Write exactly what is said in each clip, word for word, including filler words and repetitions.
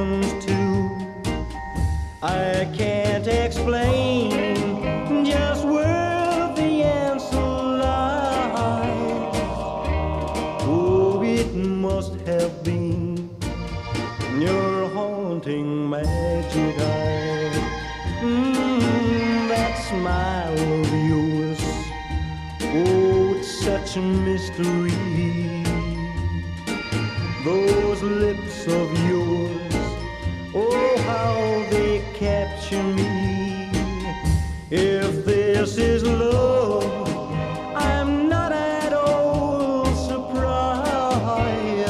ones too. I can't explain just where the answer lies. Oh, it must have been your haunting magic eyes. Mm, that smile of yours, oh, it's such a mystery. Those lips of yours, oh, how they capture me. If this is love, I'm not at all surprised,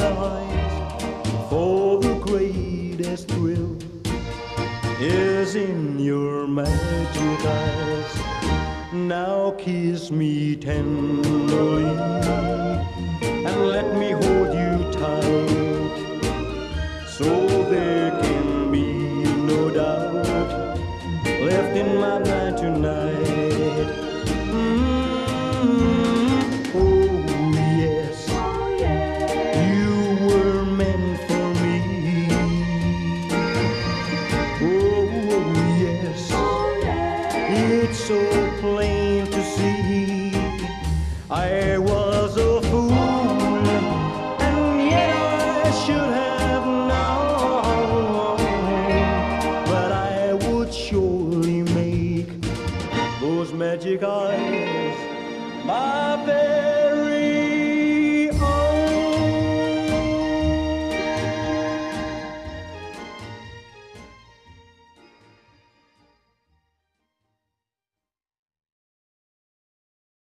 for the greatest thrill is in your magic eyes. Now kiss me tenderly and let me hold you tight, so there can be no doubt left in my mind tonight. Mm, oh yes, you were meant for me. Oh yes, it's so plain to see. I was a fool, and yet I should